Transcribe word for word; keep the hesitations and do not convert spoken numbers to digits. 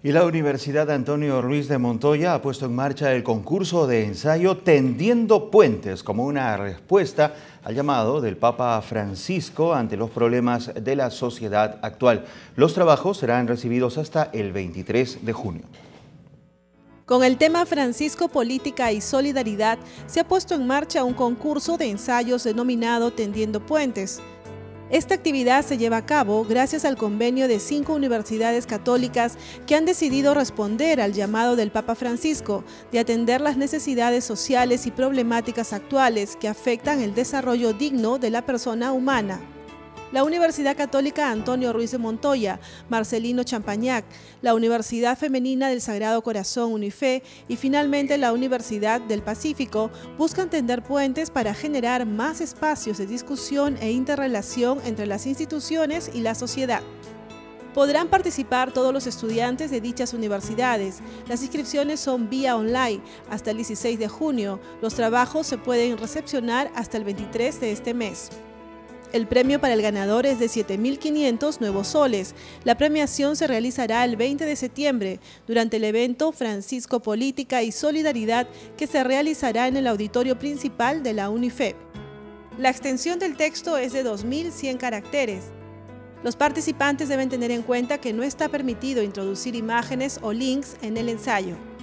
Y la Universidad Antonio Ruiz de Montoya ha puesto en marcha el concurso de ensayo Tendiendo Puentes como una respuesta al llamado del Papa Francisco ante los problemas de la sociedad actual. Los trabajos serán recibidos hasta el veintitrés de junio. Con el tema Francisco, Política y Solidaridad, se ha puesto en marcha un concurso de ensayos denominado Tendiendo Puentes. Esta actividad se lleva a cabo gracias al convenio de cinco universidades católicas que han decidido responder al llamado del Papa Francisco de atender las necesidades sociales y problemáticas actuales que afectan el desarrollo digno de la persona humana. La Universidad Católica Antonio Ruiz de Montoya, Marcelino Champañac, la Universidad Femenina del Sagrado Corazón UNIFE y finalmente la Universidad del Pacífico buscan tender puentes para generar más espacios de discusión e interrelación entre las instituciones y la sociedad. Podrán participar todos los estudiantes de dichas universidades. Las inscripciones son vía online hasta el dieciséis de junio. Los trabajos se pueden recepcionar hasta el veintitrés de este mes. El premio para el ganador es de siete mil quinientos nuevos soles. La premiación se realizará el veinte de septiembre durante el evento Francisco, Política y Solidaridad que se realizará en el auditorio principal de la UNIFE. La extensión del texto es de dos mil cien caracteres. Los participantes deben tener en cuenta que no está permitido introducir imágenes o links en el ensayo.